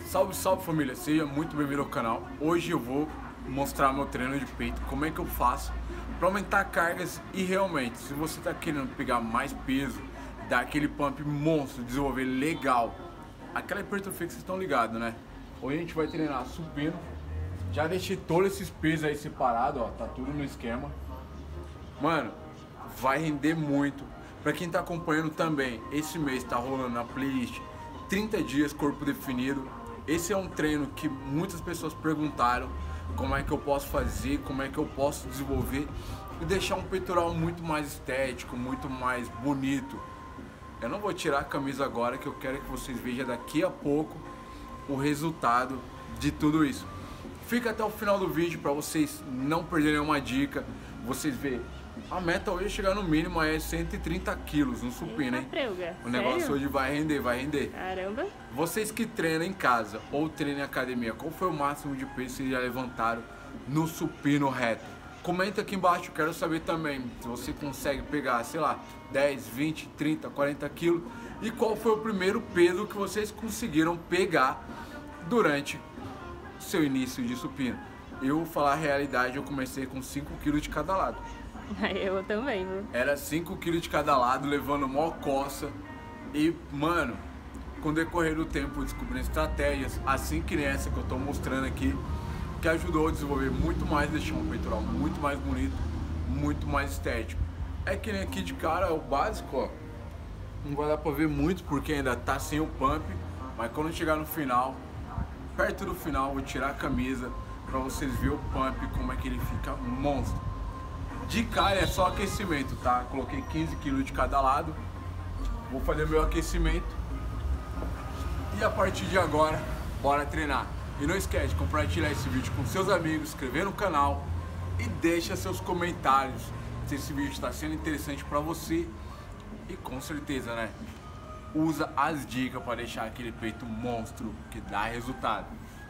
Salve, salve família, seja muito bem-vindo ao canal. Hoje eu vou mostrar meu treino de peito, como é que eu faço para aumentar cargas e realmente, se você está querendo pegar mais peso, dar aquele pump monstro, desenvolver legal, aquela hipertrofia que vocês estão ligados, né? Hoje a gente vai treinar supino, já deixei todos esses pesos aí separados, ó, tá tudo no esquema. Mano, vai render muito. Para quem tá acompanhando também, esse mês tá rolando na playlist 30 dias corpo definido. Esse é um treino que muitas pessoas perguntaram como é que eu posso fazer, como é que eu posso desenvolver e deixar um peitoral muito mais estético, muito mais bonito. Eu não vou tirar a camisa agora, que eu quero que vocês vejam daqui a pouco o resultado de tudo isso. Fica até o final do vídeo para vocês não perderem nenhuma dica. Vocês verem, a meta hoje é chegar no mínimo é 130 quilos no supino, hein? O negócio hoje vai render, vai render. Caramba! Vocês que treinam em casa ou treinam em academia, qual foi o máximo de peso que vocês já levantaram no supino reto? Comenta aqui embaixo, quero saber também se você consegue pegar, sei lá, 10, 20, 30, 40 quilos. E qual foi o primeiro peso que vocês conseguiram pegar durante o seu início de supino? Eu vou falar a realidade, eu comecei com 5 quilos de cada lado. Eu também, viu? Era 5 quilos de cada lado, levando mó coça. E, mano, com o decorrer do tempo, descobrindo estratégias, assim que nessa que eu tô mostrando aqui, que ajudou a desenvolver muito mais, deixar um peitoral muito mais bonito, muito mais estético. É que nem aqui de cara, é o básico, ó. Não vai dar pra ver muito porque ainda tá sem o pump, mas quando chegar no final, perto do final, vou tirar a camisa pra vocês verem o pump, como é que ele fica monstro. De cara é só aquecimento, tá? Coloquei 15 kg de cada lado. Vou fazer meu aquecimento. E a partir de agora, bora treinar. E não esquece de compartilhar esse vídeo com seus amigos, inscrever no canal e deixa seus comentários se esse vídeo está sendo interessante para você. E com certeza, né? Usa as dicas para deixar aquele peito monstro que dá resultado.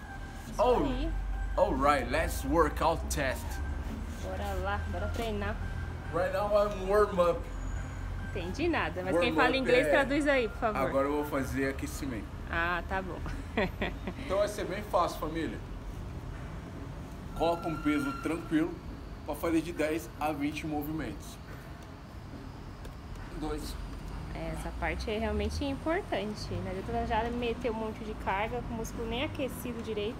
Alright, let's work out test. Bora lá, bora treinar. Right now I'm warm up. Entendi nada, mas quem fala inglês traduz aí, por favor. Agora eu vou fazer aquecimento. Ah, tá bom. Então vai ser bem fácil, família. Coloca um peso tranquilo para fazer de 10 a 20 movimentos. 2. Essa parte é realmente importante. Não adianta já meter um monte de carga com o músculo nem aquecido direito.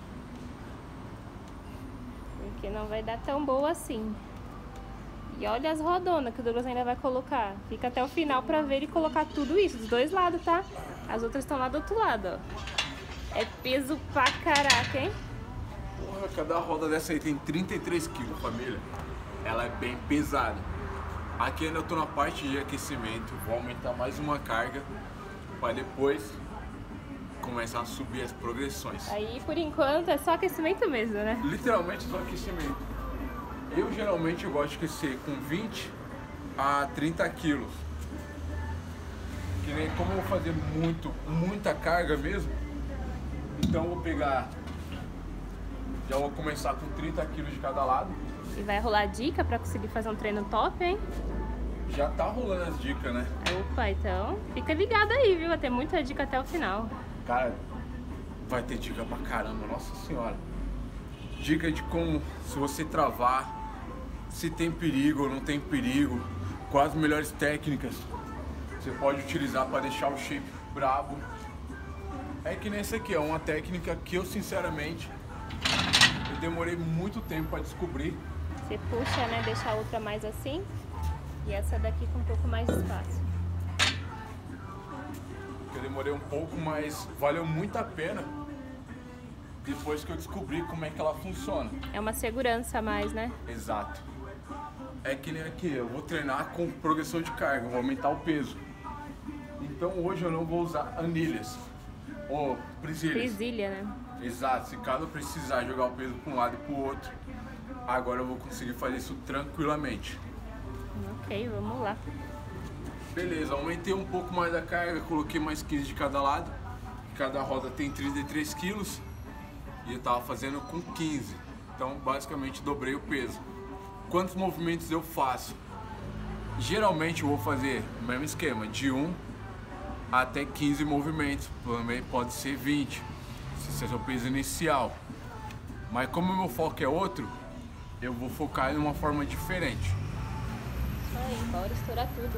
Porque não vai dar tão boa assim. E olha as rodonas que o Douglas ainda vai colocar. Fica até o final pra ver e colocar tudo isso, dos dois lados, tá? As outras estão lá do outro lado, ó. É peso pra caraca, hein? Porra, cada roda dessa aí tem 33 quilos, família. Ela é bem pesada. Aqui ainda eu tô na parte de aquecimento. Vou aumentar mais uma carga para depois começar a subir as progressões. Aí, por enquanto, é só aquecimento mesmo, né? Literalmente só aquecimento. Eu geralmente gosto de aquecer com 20 a 30 quilos. Que nem como eu vou fazer muita carga mesmo, então eu vou pegar, já vou começar com 30 quilos de cada lado. E vai rolar dica pra conseguir fazer um treino top, hein? Já tá rolando as dicas, né? Opa, então fica ligado aí, viu? Vai ter muita dica até o final. Cara, vai ter dica pra caramba, nossa senhora. Dica de como, se você travar, se tem perigo ou não tem perigo, quais as melhores técnicas você pode utilizar para deixar o shape brabo. É que nessa aqui é uma técnica que eu sinceramente eu demorei muito tempo para descobrir. Você puxa, né? Deixa a outra mais assim e essa daqui com um pouco mais de espaço. Eu demorei um pouco, mas valeu muito a pena depois que eu descobri como é que ela funciona. É uma segurança a mais, né? Exato. É que nem aqui, eu vou treinar com progressão de carga, vou aumentar o peso. Então hoje eu não vou usar anilhas ou presilhas. Presilha, né? Exato, se caso eu precisar jogar o peso para um lado e para o outro, agora eu vou conseguir fazer isso tranquilamente. Ok, vamos lá. Beleza, aumentei um pouco mais a carga, coloquei mais 15 de cada lado. Cada roda tem 33 quilos e eu tava fazendo com 15. Então basicamente dobrei o peso. Quantos movimentos eu faço? Geralmente eu vou fazer o mesmo esquema, de 1 até 15 movimentos, também pode ser 20. esse é o seu peso inicial. Mas como o meu foco é outro, eu vou focar em uma forma diferente. Isso aí, bora estourar tudo.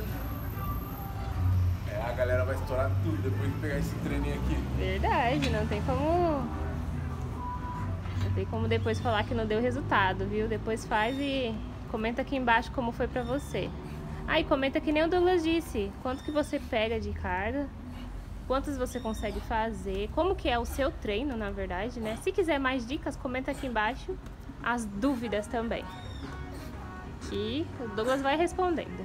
A galera vai estourar tudo depois de pegar esse treininho aqui. Verdade, não tem como... Não tem como depois falar que não deu resultado, viu? Depois faz e comenta aqui embaixo como foi pra você. Ah, e comenta que nem o Douglas disse, quanto que você pega de carga, quantos você consegue fazer, como que é o seu treino, na verdade, né? Se quiser mais dicas, comenta aqui embaixo as dúvidas também. E o Douglas vai respondendo.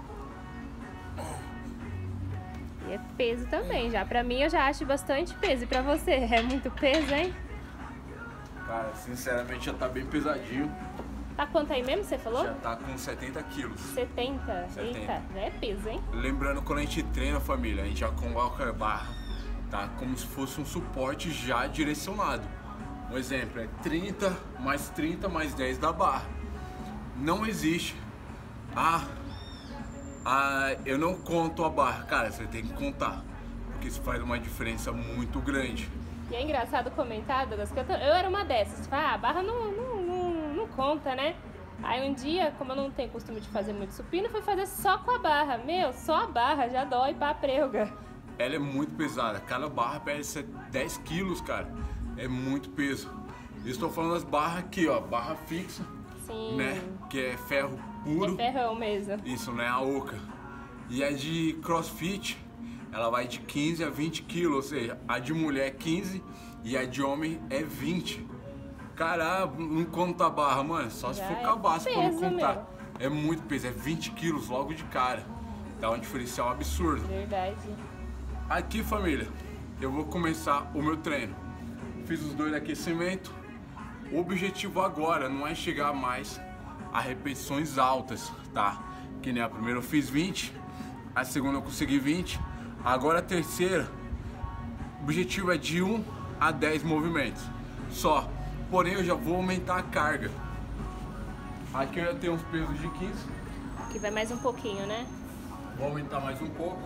E é peso também, já. Pra mim, eu já acho bastante peso. E pra você, é muito peso, hein? Cara, sinceramente já tá bem pesadinho. Tá quanto aí mesmo, você falou? Já tá com 70 quilos. 70? 70. Eita, já é peso, hein? Lembrando, quando a gente treina, família, a gente já coloca a barra, tá? Como se fosse um suporte já direcionado. Um exemplo é 30 mais 10 da barra. Não existe. Eu não conto a barra. Cara, você tem que contar, porque isso faz uma diferença muito grande. E é engraçado comentar, Douglas, que eu era uma dessas. Tipo, a barra não conta, né? Aí um dia, como eu não tenho costume de fazer muito supino, eu fui fazer só com a barra. Meu, só a barra já dói pra preuga. Ela é muito pesada. Cada barra pesa 10 quilos, cara. É muito peso. Eu estou falando das barras aqui, ó. Barra fixa. Sim. Né? Que é ferro puro. É ferrão mesmo. Isso, né? A oca. E a de CrossFit, ela vai de 15 a 20 quilos. Ou seja, a de mulher é 15 e a de homem é 20. Caralho, não conta a barra, mano. Só se for com a barra, pra não contar. Meu. É muito peso, é 20 quilos logo de cara. Dá um diferencial absurdo. Verdade. Aqui, família, eu vou começar o meu treino. Fiz os 2 de aquecimento. O objetivo agora não é chegar mais a repetições altas, tá? Que nem a primeira eu fiz 20, a segunda eu consegui 20, agora a terceira, o objetivo é de 1 a 10 movimentos. Só. Porém, eu já vou aumentar a carga. Aqui eu já tenho uns pesos de 15. Aqui vai mais um pouquinho, né? Vou aumentar mais um pouco.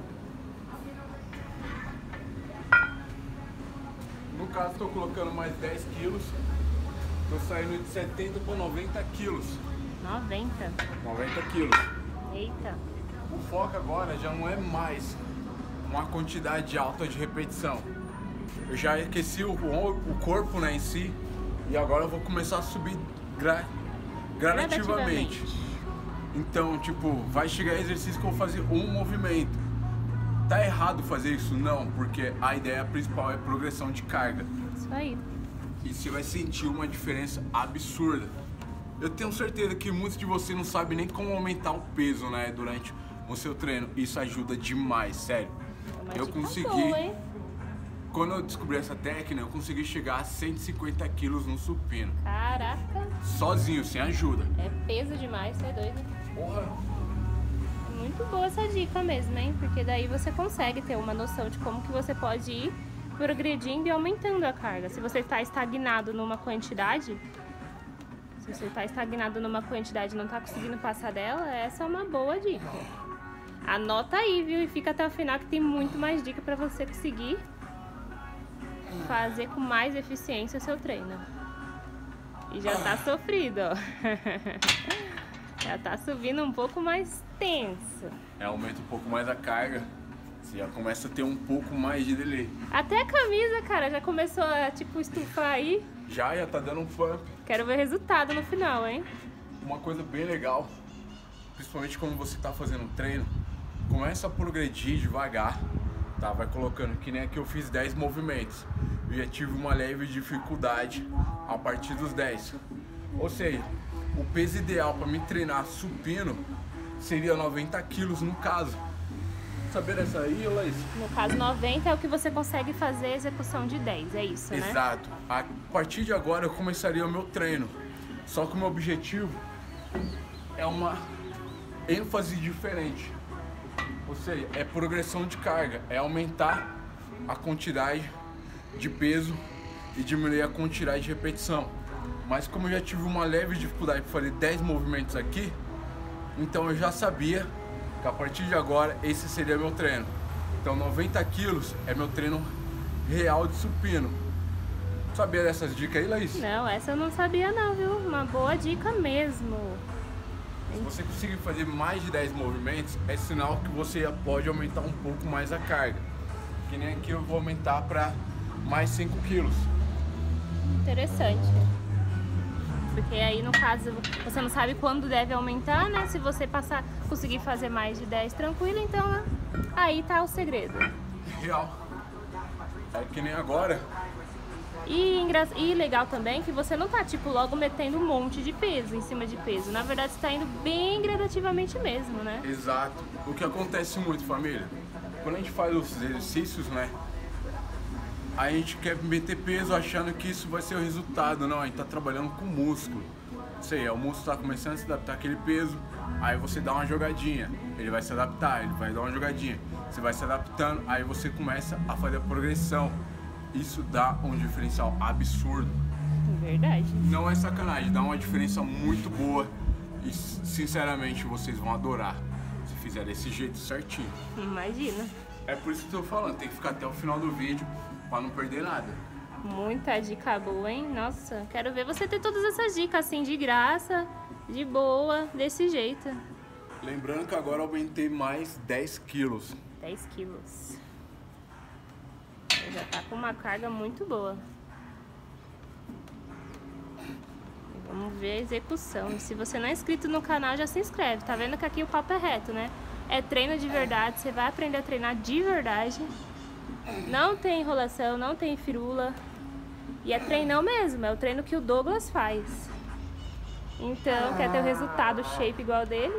No caso, estou colocando mais 10 quilos. Estou saindo de 70 para 90 quilos. 90? 90 quilos. Eita. O foco agora já não é mais uma quantidade alta de repetição. Eu já aqueci o corpo, né, em si. E agora eu vou começar a subir gradativamente. Então, tipo, vai chegar exercício que eu vou fazer um movimento. Tá errado fazer isso? Não, porque a ideia principal é progressão de carga. Isso aí. E você vai sentir uma diferença absurda. Eu tenho certeza que muitos de vocês não sabem nem como aumentar o peso, né, durante o seu treino. Isso ajuda demais, sério. Eu consegui... Boa, hein? Quando eu descobri essa técnica, eu consegui chegar a 150 quilos no supino. Caraca! Sozinho, sem ajuda. É peso demais, você é doido. Porra! É muito boa essa dica mesmo, hein? Porque daí você consegue ter uma noção de como que você pode ir progredindo e aumentando a carga. Se você está estagnado numa quantidade, e não está conseguindo passar dela, essa é uma boa dica. Anota aí, viu? E fica até o final que tem muito mais dica para você conseguir fazer com mais eficiência o seu treino. E já tá sofrido, ó. Já tá subindo um pouco mais tenso. Aumenta um pouco mais a carga. Você já começa a ter um pouco mais de delay. Até a camisa, cara, já começou a, tipo, estufar aí. Já tá dando um pump. Quero ver o resultado no final, hein? Uma coisa bem legal, principalmente quando você tá fazendo um treino, começa a progredir devagar, tá? Vai colocando, que nem aqui eu fiz 10 movimentos. Eu já tive uma leve dificuldade a partir dos 10. Ou seja, o peso ideal para me treinar supino seria 90 quilos no caso. Saber dessa aí, Laís? No caso, 90 é o que você consegue fazer a execução de 10, é isso, né? Exato. A partir de agora eu começaria o meu treino. Só que o meu objetivo é uma ênfase diferente. Ou seja, é progressão de carga, é aumentar a quantidade de peso e diminuir a quantidade de repetição. Mas como eu já tive uma leve dificuldade para fazer 10 movimentos aqui, então eu já sabia que a partir de agora esse seria meu treino. Então 90 quilos é meu treino real de supino. Sabia dessas dicas aí, Laís? Não, essa eu não sabia não, viu? Uma boa dica mesmo. Se você conseguir fazer mais de 10 movimentos, é sinal que você já pode aumentar um pouco mais a carga. Que nem aqui eu vou aumentar para mais 5 quilos. Interessante. Porque aí, no caso, você não sabe quando deve aumentar, né? Se você conseguir fazer mais de 10 tranquilo, então aí tá o segredo. Real. É que nem agora. E legal também que você não tá, tipo, logo metendo um monte de peso em cima de peso. Na verdade, você tá indo bem gradativamente mesmo, né? Exato. O que acontece muito, família, quando a gente faz os exercícios, né? A gente quer meter peso achando que isso vai ser o resultado. Não, a gente tá trabalhando com músculo. Isso aí, o músculo tá começando a se adaptar àquele peso. Aí você dá uma jogadinha, ele vai se adaptar, ele vai dar uma jogadinha. Você vai se adaptando, aí você começa a fazer a progressão. Isso dá um diferencial absurdo. Verdade. Não é sacanagem, dá uma diferença muito boa. E sinceramente vocês vão adorar se fizer desse jeito certinho. Imagina. É por isso que eu tô falando, tem que ficar até o final do vídeo pra não perder nada. Muita dica boa, hein? Nossa, quero ver você ter todas essas dicas assim, de graça, de boa, desse jeito. Lembrando que agora eu aumentei mais 10 quilos. 10 quilos. Já tá com uma carga muito boa. E vamos ver a execução. E se você não é inscrito no canal, já se inscreve. Tá vendo que aqui o papo é reto, né? É treino de verdade, você vai aprender a treinar de verdade. Não tem enrolação, não tem firula. E é treinão mesmo, é o treino que o Douglas faz. Então, quer ter o resultado shape igual dele?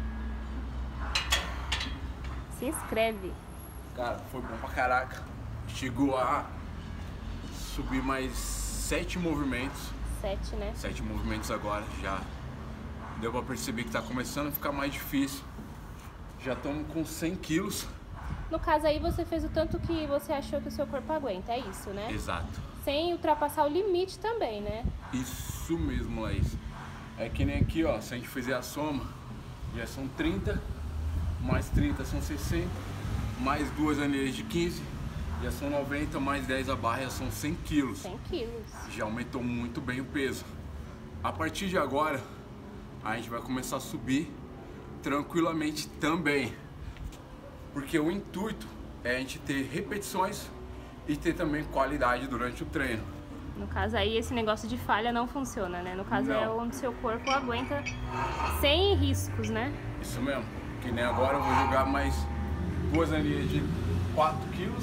Se inscreve. Cara, foi bom pra caraca. Chegou a subir mais 7 movimentos. 7, né? 7 movimentos agora, já deu pra perceber que tá começando a ficar mais difícil. Já estamos com 100 quilos. No caso aí, você fez o tanto que você achou que o seu corpo aguenta, é isso, né? Exato. Sem ultrapassar o limite também, né? Isso mesmo, Laís. É que nem aqui, ó, se a gente fizer a soma, já são 30, mais 30 são 60, mais 2 anilhas de 15, já são 90, mais 10 a barra, já são 100 quilos. 100 quilos. Já aumentou muito bem o peso. A partir de agora, a gente vai começar a subir tranquilamente também. Porque o intuito é a gente ter repetições e ter também qualidade durante o treino. No caso aí, esse negócio de falha não funciona, né? No caso é onde seu corpo aguenta sem riscos, né? Isso mesmo. Que nem agora eu vou jogar mais 2 anilhas de 4 quilos.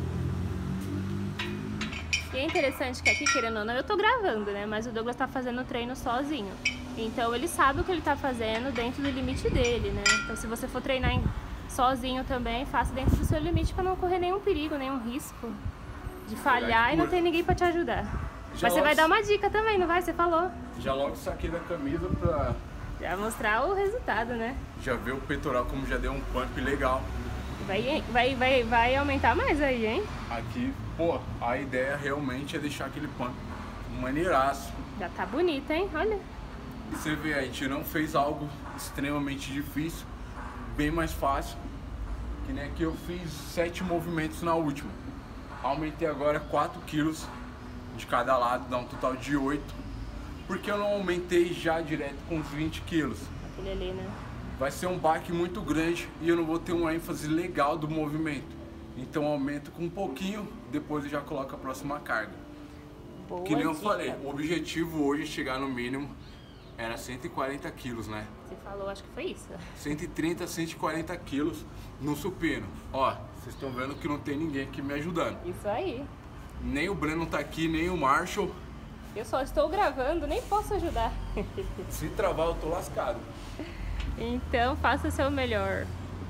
E é interessante que aqui, querendo ou não, eu tô gravando, né? Mas o Douglas tá fazendo o treino sozinho. Então ele sabe o que ele tá fazendo dentro do limite dele, né? Então se você for treinar sozinho também, faça dentro do seu limite para não correr nenhum perigo, nenhum risco de falhar e não ter ninguém para te ajudar. Mas você vai dar uma dica também, não vai? Você falou. Já logo saquei da camisa pra já mostrar o resultado, né? Já ver o peitoral como já deu um pump legal. Vai aumentar mais aí, hein? Aqui, pô, a ideia realmente é deixar aquele pump maneiraço. Já tá bonito, hein? Olha. Você vê, a gente não fez algo extremamente difícil, bem mais fácil. Que nem aqui eu fiz 7 movimentos na última. Aumentei agora 4 quilos de cada lado, dá um total de 8. Porque eu não aumentei já direto com os 20 quilos. Aquele ali, né? Vai ser um baque muito grande e eu não vou ter uma ênfase legal do movimento. Então eu aumento com um pouquinho, depois eu já coloco a próxima carga. Boa que nem eu dica. falei, o objetivo hoje é chegar no mínimo era 140 quilos, né? Você falou, acho que foi isso. 130, 140 quilos no supino. Ó, vocês estão vendo que não tem ninguém aqui me ajudando. Isso aí. Nem o Breno tá aqui, nem o Marshall. Eu só estou gravando, nem posso ajudar. Se travar, eu tô lascado. Então, faça o seu melhor.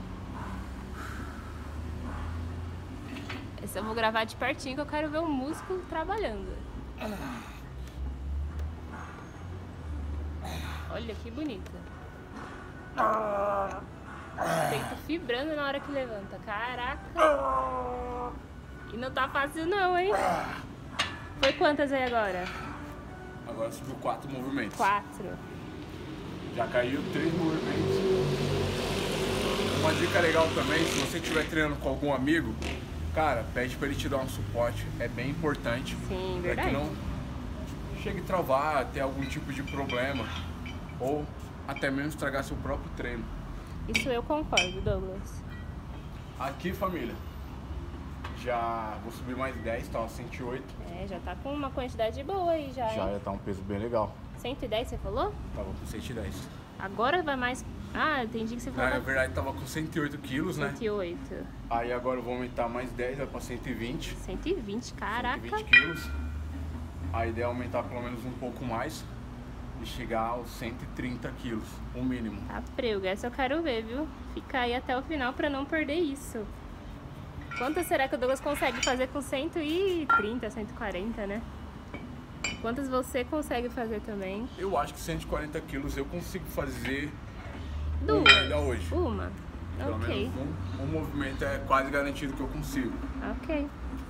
Esse eu vou gravar de pertinho, que eu quero ver o músculo trabalhando. Olha que bonita. Peito fibrando na hora que levanta. Caraca. E não tá fácil não, hein? Foi quantas aí agora? Agora subiu 4 movimentos. 4. Já caiu 3 movimentos. Uma dica legal também, se você estiver treinando com algum amigo, cara, pede pra ele te dar um suporte, é bem importante. Sim, Pra verdade. que não chegue a travar, ter algum tipo de problema, ou até mesmo estragar seu próprio treino. Isso eu concordo, Douglas. Aqui, família, já vou subir mais 10, tá? 108. É, já tá com uma quantidade boa aí já, hein? Já tá um peso bem legal. 110 você falou? Tava com 110. Agora vai mais... Ah, entendi que você falou Na verdade, tava com 108 quilos, né? 108. Aí agora eu vou aumentar mais 10, vai pra 120. 120, caraca. 120 quilos. A ideia é aumentar pelo menos um pouco mais e chegar aos 130 quilos, o mínimo. Tá prego, essa eu quero ver, viu? Fica aí até o final pra não perder isso. Quantas será que o Douglas consegue fazer com 130, 140, né? Quantas você consegue fazer também? Eu acho que 140 quilos eu consigo fazer Duas. ainda hoje. Uma? Pelo Ok. menos um movimento é quase garantido que eu consigo. Ok.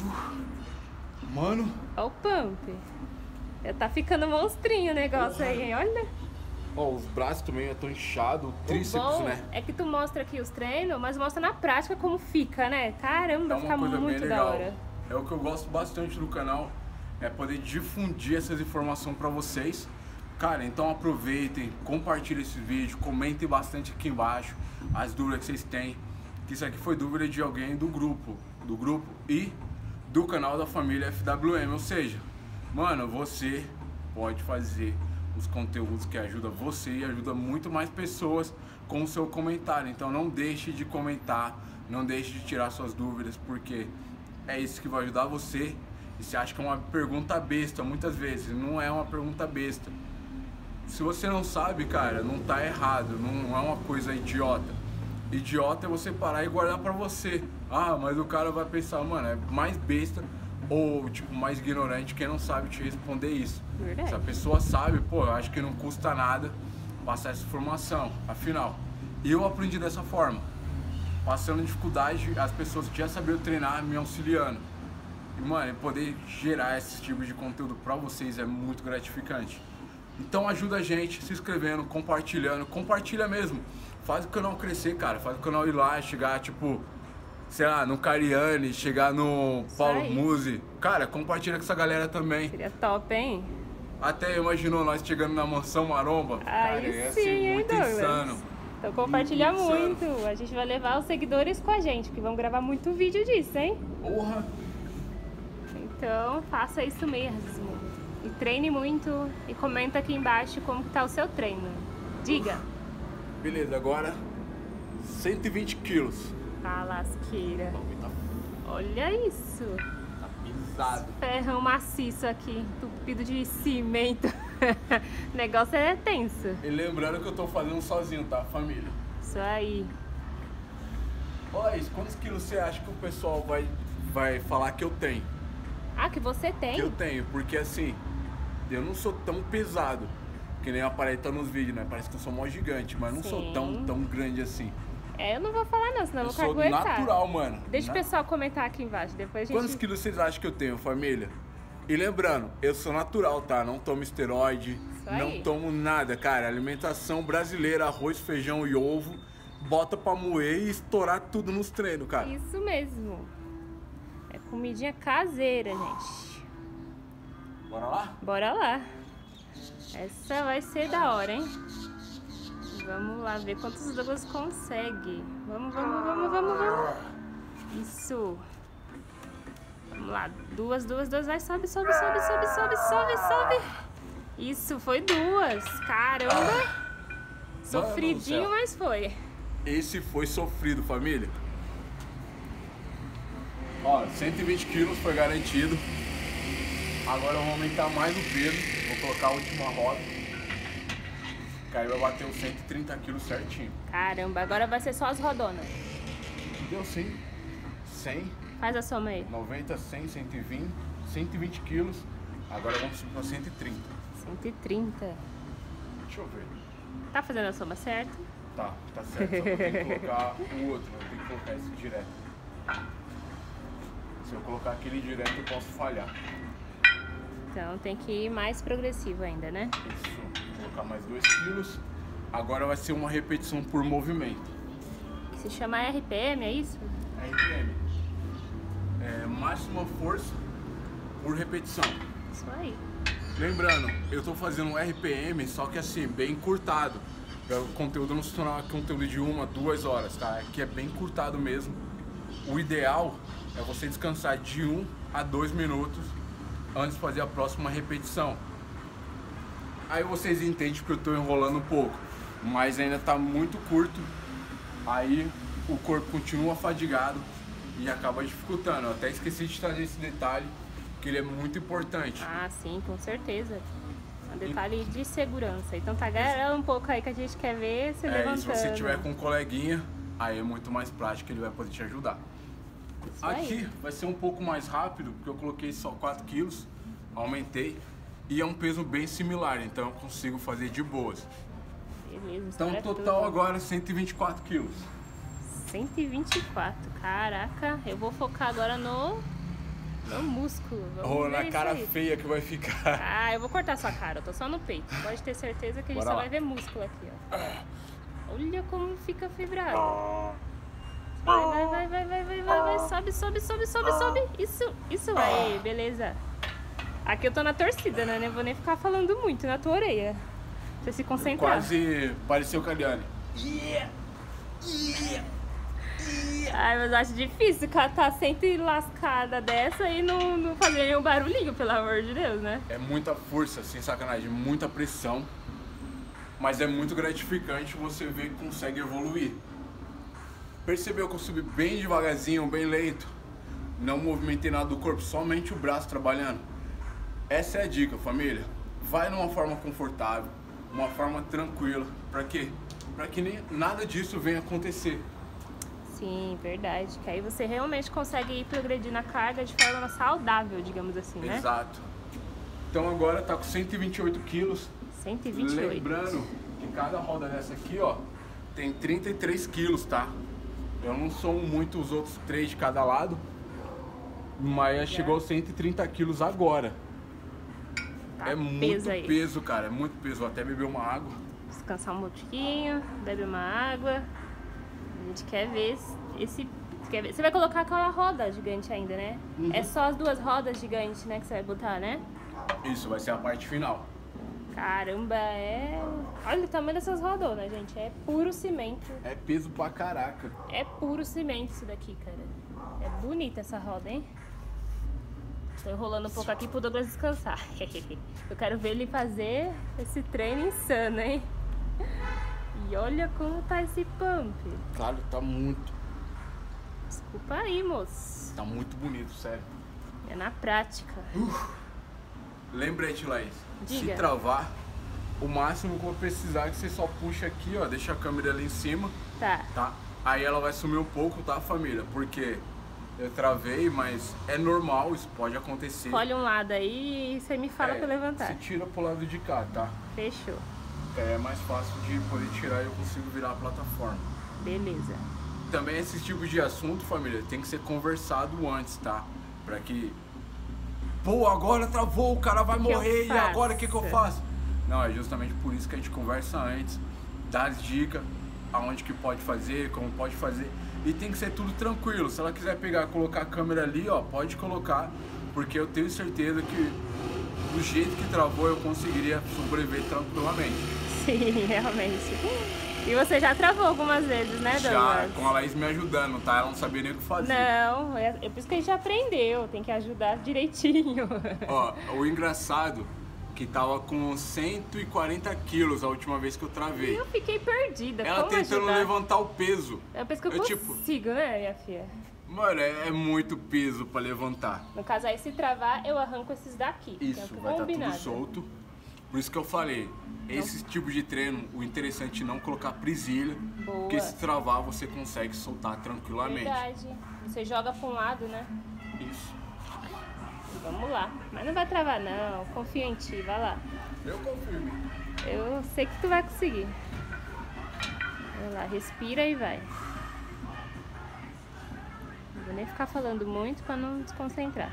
Mano, Ó o pump. Já tá ficando monstrinho o negócio aí, hein? Olha. ó, os braços também estão inchados, o O tríceps, bom né? é que tu mostra aqui os treinos, mas mostra na prática como fica, né? Caramba, É uma fica coisa bem muito da legal. hora. É o que eu gosto bastante do canal, é poder difundir essas informações pra vocês. Cara, então aproveitem, compartilhem esse vídeo, comentem bastante aqui embaixo as dúvidas que vocês têm. Que isso aqui foi dúvida de alguém do grupo e do canal da família FWM, ou seja, mano, você pode fazer os conteúdos que ajudam você e ajuda muito mais pessoas com o seu comentário. Então não deixe de comentar, não deixe de tirar suas dúvidas, porque é isso que vai ajudar você. E você acha que é uma pergunta besta, muitas vezes não é uma pergunta besta. Se você não sabe, cara, não tá errado, não é uma coisa idiota. Idiota é você parar e guardar pra você. Ah, mas o cara vai pensar, mano, é mais besta ou tipo mais ignorante quem não sabe te responder isso. Verdade. Se a pessoa sabe, pô, eu acho que não custa nada passar essa informação. Afinal, eu aprendi dessa forma. Passando dificuldade, as pessoas que já sabiam treinar me auxiliando. E, mano, poder gerar esse tipo de conteúdo pra vocês é muito gratificante. Então ajuda a gente se inscrevendo, compartilhando, compartilha mesmo. Faz o canal crescer, cara, faz o canal ir lá, chegar tipo, sei lá, no Cariani, chegar no Paulo aí. Musi. Cara, compartilha com essa galera também. Seria top, hein? Até imaginou nós chegando na Mansão Maromba? Cara, Aí ia sim, ser hein, muito Douglas? insano. Então compartilha Muito muito. A gente vai levar os seguidores com a gente, que vão gravar muito vídeo disso, hein? Porra! Então faça isso mesmo. E treine muito e comenta aqui embaixo como que tá o seu treino. Diga. Beleza, agora 120 quilos. Tá, lasqueira. Tá, Olha isso. tá pisado. Ferrão maciço aqui, entupido de cimento. O negócio é tenso. E lembrando que eu tô fazendo sozinho, tá, família? Isso aí. Olha isso, quantos quilos você acha que o pessoal vai falar que eu tenho? Ah, que você tem? Que eu tenho, porque assim, eu não sou tão pesado, que nem aparenta nos vídeos, né? Parece que eu sou mó gigante, mas não sou Sim. tão grande assim. É, eu não vou falar não, senão eu Eu não sou vou aguentar. natural, mano. Deixa o pessoal comentar aqui embaixo, depois a gente... Quantos quilos vocês acham que eu tenho, família? E lembrando, eu sou natural, tá? Não tomo esteroide, aí. não tomo nada, cara. Alimentação brasileira, arroz, feijão e ovo, bota pra moer e estourar tudo nos treinos, cara. Isso mesmo. É comidinha caseira, gente. Bora lá? Bora lá. Essa vai ser da hora, hein? Vamos lá ver quantos o Douglas consegue. Vamos. Isso. Vamos lá. Duas. Vai, sobe. Isso, foi duas. Caramba. Sofridinho, céu. mas foi. Esse foi sofrido, família. Ó, 120 quilos foi garantido. Agora eu vou aumentar mais o peso. Vou colocar a última roda. Que aí vai bater os 130 quilos certinho. Caramba, agora vai ser só as rodonas. Deu 100, 100, Faz a soma aí. 90, 100, 120, 120 quilos. Agora vamos subir para 130. 130. Deixa eu ver. Tá fazendo a soma certo? Tá certo. Só que eu tenho que colocar o outro, eu tenho que colocar esse direto. Se eu colocar aquele direto, eu posso falhar. Então tem que ir mais progressivo ainda, né? Isso. Vou colocar mais 2 quilos. Agora vai ser uma repetição por movimento. Que se chama RPM, é isso? RPM. máxima força por repetição. Isso aí. Lembrando, eu tô fazendo um RPM, só que assim, bem encurtado. O conteúdo não se tornar conteúdo de 1 a 2 horas, tá? Aqui é bem encurtado mesmo. O ideal é você descansar de 1 a 2 minutos antes de fazer a próxima repetição. Aí vocês entendem que eu tô enrolando um pouco, mas ainda tá muito curto. Aí o corpo continua fadigado e acaba dificultando. Eu até esqueci de trazer esse detalhe, que ele é muito importante. Ah, sim, com certeza. Um detalhe de segurança. Então tá agarrando um pouco aí que a gente quer ver se levantando. E se você tiver com um coleguinha, aí é muito mais prático, ele vai poder te ajudar. Isso Aqui aí. vai ser um pouco mais rápido, porque eu coloquei só 4 quilos, aumentei. E é um peso bem similar, então eu consigo fazer de boas. Beleza, Então estoura total tudo. agora 124 quilos. 124. Caraca, eu vou focar agora no músculo. Vamos Ou ver na isso cara aí. feia que vai ficar. Ah, eu vou cortar sua cara, eu tô só no peito. Pode ter certeza que a gente Bora só lá. vai ver músculo aqui, ó. Olha como fica fibrado. Vai. Sobe. Isso aí, beleza. Aqui eu tô na torcida, né? Não vou nem ficar falando muito na tua orelha. Pra você se concentrar. Quase pareceu Caliane. Ai, mas eu acho difícil catar sempre lascada dessa e não fazer nenhum barulhinho, pelo amor de Deus, né? É muita força, sem sacanagem, muita pressão. Mas é muito gratificante você ver que consegue evoluir. Percebeu que eu subi bem devagarzinho, bem lento? Não movimentei nada do corpo, somente o braço trabalhando. Essa é a dica, família. Vai numa forma confortável, uma forma tranquila. Pra quê? Pra que nem nada disso venha acontecer. Sim, verdade. Que aí você realmente consegue ir progredir na carga de forma saudável, digamos assim, né? Exato. Então agora tá com 128 quilos. 128. Lembrando que cada roda dessa aqui, ó, tem 33 quilos, tá? Eu não sou muito os outros 3 de cada lado, mas chegou aos 130 quilos agora. Tá É muito peso aí. peso, cara, é muito peso. Vou até beber uma água. Descansar um pouquinho, bebe uma água. A gente quer ver esse... Você vai colocar aquela roda gigante ainda, né? Uhum. É só as 2 rodas gigantes, né, que você vai botar, né? Isso vai ser a parte final. Caramba, olha o tamanho dessas rodonas, gente. É puro cimento. É peso pra caraca. É puro cimento isso daqui, cara. É bonita essa roda, hein? Tô enrolando um pouco aqui pro Douglas descansar. Eu quero ver ele fazer esse treino insano, hein? E olha como tá esse pump. Claro, tá muito Desculpa aí, moço. Tá muito bonito, sério. É na prática. Lembrete, Laís. Diga. Se travar, o máximo que eu vou precisar é que você só puxa aqui, ó. Deixa a câmera ali em cima, Tá. tá? Aí ela vai sumir um pouco, tá, família? Porque eu travei, mas é normal, isso pode acontecer. Colhe um lado aí e você me fala pra eu levantar. Você tira pro lado de cá, tá? Fechou. É mais fácil de poder tirar e eu consigo virar a plataforma. Beleza. Também esse tipo de assunto, família, tem que ser conversado antes, tá? Pra que... Pô, agora travou, o cara vai O que eu morrer, e agora o que eu faço? faço? Não, é justamente por isso que a gente conversa antes, dá as dicas, aonde que pode fazer, como pode fazer. E tem que ser tudo tranquilo. Se ela quiser pegar, colocar a câmera ali, ó, pode colocar, porque eu tenho certeza que do jeito que travou eu conseguiria sobreviver tranquilamente. Sim, realmente. E você já travou algumas vezes, né, Já, Douglas? com a Laís me ajudando, tá? Ela não sabia nem o que fazer. Não, é por isso que a gente aprendeu. Tem que ajudar direitinho. Ó, o engraçado que tava com 140 quilos a última vez que eu E travei. eu fiquei perdida. Ela Como tentando ajudar? levantar o peso. Eu penso que eu Eu, tipo, consigo, né, minha filha? Mano, é muito peso pra levantar. No caso aí, se travar, eu arranco esses daqui. que é o Isso, que vai estar combinado. tudo solto. Por isso que eu falei, esse tipo de treino, o interessante é não colocar presilha, Boa. porque se travar você consegue soltar tranquilamente. Verdade. Você joga pra um lado, né? Isso. Vamos lá. Mas não vai travar, não. Confio em ti. Vai lá. Eu confirmo. Eu sei que tu vai conseguir. Vai lá, respira e vai. Não vou nem ficar falando muito pra não desconcentrar.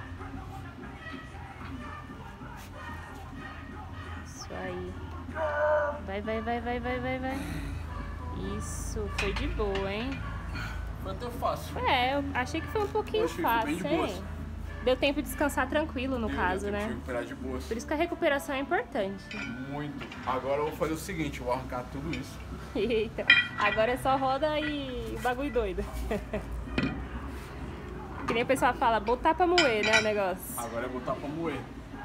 Isso aí. Vai. Isso, foi de boa, hein? Foi até fácil. É, eu achei que foi um pouquinho Achei que foi bem fácil, de boas. hein? Deu tempo de descansar tranquilo, no caso, Deu tempo de né? recuperar de boas. Por isso que a recuperação é importante. Muito. Agora eu vou fazer o seguinte, eu vou arrancar tudo isso. Eita, agora é só roda e bagulho doido. Que nem o pessoal fala, botar pra moer, né, o negócio. Agora é botar pra moer.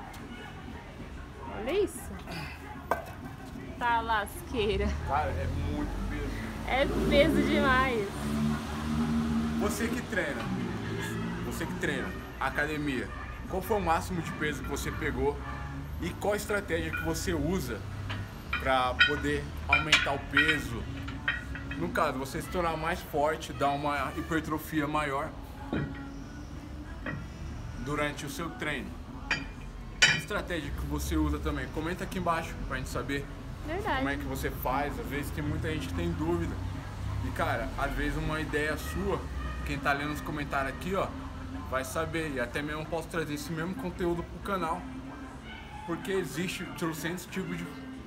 Olha isso. Tá lasqueira. Cara, é muito peso. É peso demais. Você que treina, academia, qual foi o máximo de peso que você pegou e qual a estratégia que você usa para poder aumentar o peso? No caso, você se tornar mais forte, dar uma hipertrofia maior durante o seu treino. Que estratégia que você usa também? Comenta aqui embaixo pra gente saber. Verdade. Como é que você faz. Às vezes tem muita gente que tem dúvida. E cara, às vezes uma ideia sua, quem tá lendo os comentários aqui, ó, vai saber. E até mesmo posso trazer esse mesmo conteúdo pro canal. Porque existe trocentos tipos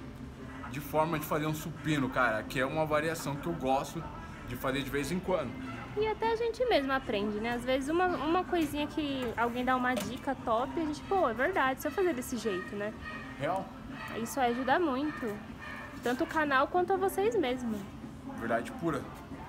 de forma de fazer um supino, cara. Que é uma variação que eu gosto de fazer de vez em quando. E até a gente mesmo aprende, né? Às vezes uma coisinha que alguém dá uma dica top, a gente, pô, é verdade, se eu fazer desse jeito, né? Real? Isso ajuda muito. Tanto o canal quanto a vocês mesmos. Verdade pura.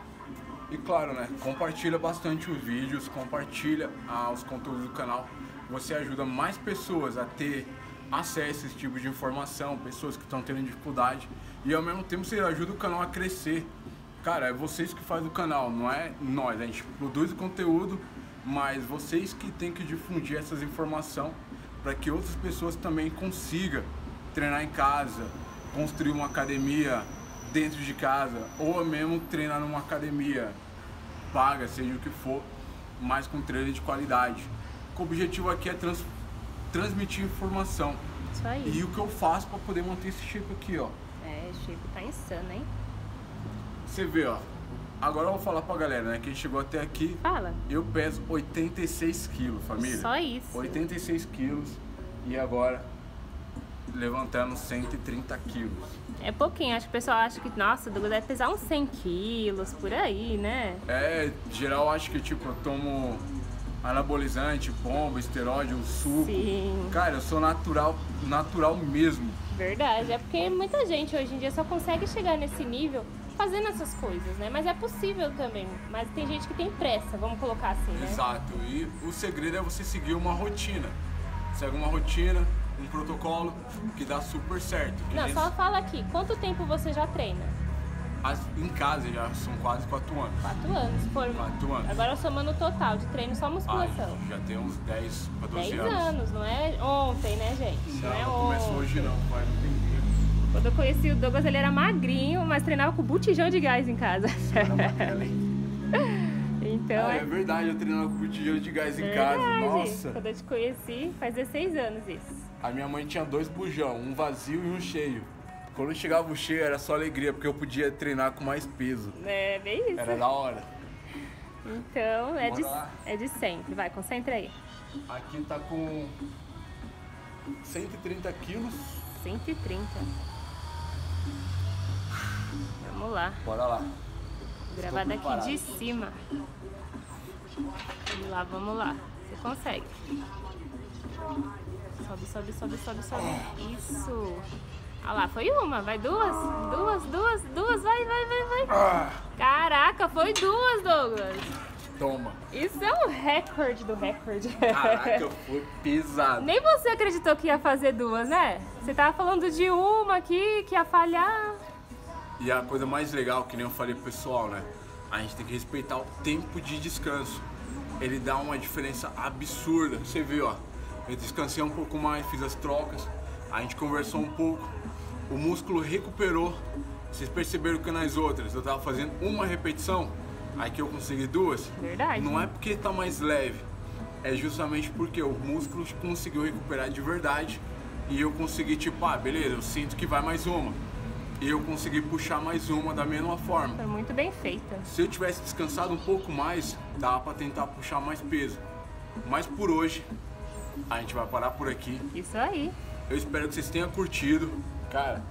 E claro, né? Compartilha bastante os vídeos, compartilha os conteúdos do canal. Você ajuda mais pessoas a ter acesso a esse tipo de informação, pessoas que estão tendo dificuldade. E ao mesmo tempo você ajuda o canal a crescer. Cara, é vocês que fazem o canal, não é nós. A gente produz o conteúdo, mas vocês que têm que difundir essas informações para que outras pessoas também consigam treinar em casa, construir uma academia dentro de casa, ou mesmo treinar numa academia paga, seja o que for, mas com treino de qualidade. O objetivo aqui é transmitir informação. Isso aí. E o que eu faço para poder manter esse shape aqui, ó. É, o shape tá insano, hein? Você vê, ó. Agora eu vou falar pra galera, né? Quem chegou até aqui. Fala. Eu peso 86 quilos, família. Só isso. 86 quilos. E agora levantando 130 quilos. É pouquinho, acho que o pessoal acha que, nossa, o Douglas deve pesar uns 100 quilos, por aí, né? É, geral acho que tipo, eu tomo anabolizante, bomba, esteroide, um suco. Sim. Cara, eu sou natural mesmo. Verdade, é porque muita gente hoje em dia só consegue chegar nesse nível fazendo essas coisas, né? Mas é possível também. Mas tem gente que tem pressa, vamos colocar assim, né? Exato. E o segredo é você seguir uma rotina. Segue uma rotina, um protocolo que dá super certo. Que Não, nem- só fala aqui, quanto tempo você já treina? Em casa já são quase 4 anos. 4 anos. Por... 4 anos. Agora somando o total de treino só musculação. Já tem uns 10 para 12 10 anos. anos, não é ontem, né, gente? Não é Não ontem. começou hoje não, vai, não tem tempo. Quando eu conheci o Douglas, ele era magrinho, mas treinava com botijão de gás em casa. Então É verdade, eu treinava com botijão de gás em casa. verdade. Nossa. Quando eu te conheci, faz 16 anos isso. A minha mãe tinha 2 bujão, um vazio e um cheio. Quando chegava o cheio era só alegria, porque eu podia treinar com mais peso. É bem isso. Era da hora. Então, Bora lá. é de sempre. Vai, concentra aí. Aqui tá com 130 quilos. 130. Vamos lá. Bora lá. Gravar Estou daqui preparado. de cima. Vamos lá, vamos lá. Você consegue. Sobe, sobe, sobe, sobe, sobe. Isso. Olha lá, foi uma, vai duas. Duas, vai. Ah, Caraca, foi duas, Douglas. toma. Isso é um recorde do recorde. Caraca, foi pesado. Nem você acreditou que ia fazer duas, né? Você tava falando de uma aqui, que ia falhar. E a coisa mais legal, que nem eu falei pro pessoal, né? A gente tem que respeitar o tempo de descanso. Ele dá uma diferença absurda. Você viu, ó. Eu descansei um pouco mais, fiz as trocas. A gente conversou um pouco. O músculo recuperou. Vocês perceberam que nas outras eu tava fazendo uma repetição, aqui eu consegui duas. Verdade. Não é porque tá mais leve. É justamente porque o músculo conseguiu recuperar de verdade. E eu consegui, tipo, beleza, eu sinto que vai mais uma. E eu consegui puxar mais uma da mesma forma. Foi muito bem feita. Se eu tivesse descansado um pouco mais, dava pra tentar puxar mais peso. Mas por hoje, a gente vai parar por aqui. Isso aí. Eu espero que vocês tenham curtido. Cara,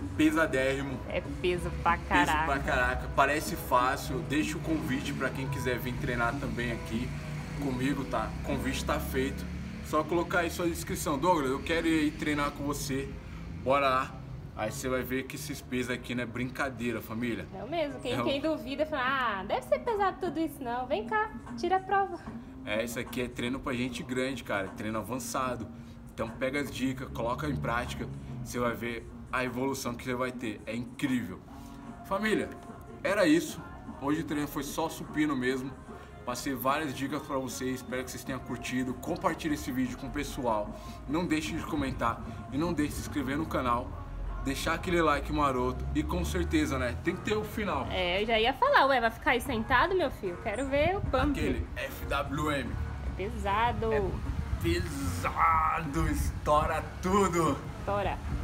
pesadérrimo. É peso pra caraca. Peso pra caraca. Parece fácil. Deixa o convite pra quem quiser vir treinar também aqui comigo, tá? O convite tá feito. Só colocar aí sua descrição. Douglas, eu quero ir treinar com você. Bora lá. Aí você vai ver que esses pesos aqui não é brincadeira, família. Não mesmo. Quem duvida fala, deve ser pesado tudo isso não. Vem cá, tira a prova. Isso aqui é treino pra gente grande, cara. Treino avançado. Então pega as dicas, coloca em prática. Você vai ver a evolução que você vai ter. É incrível. Família, era isso. Hoje o treino foi só supino mesmo. Passei várias dicas pra vocês. Espero que vocês tenham curtido. Compartilhe esse vídeo com o pessoal. Não deixe de comentar. E não deixe de se inscrever no canal. Deixar aquele like maroto. E com certeza, né? Tem que ter o final. Eu já ia falar. Ué, vai ficar aí sentado, meu filho? Quero ver o pump. Aquele FWM. É pesado. Pesado. Estoura tudo. Estoura.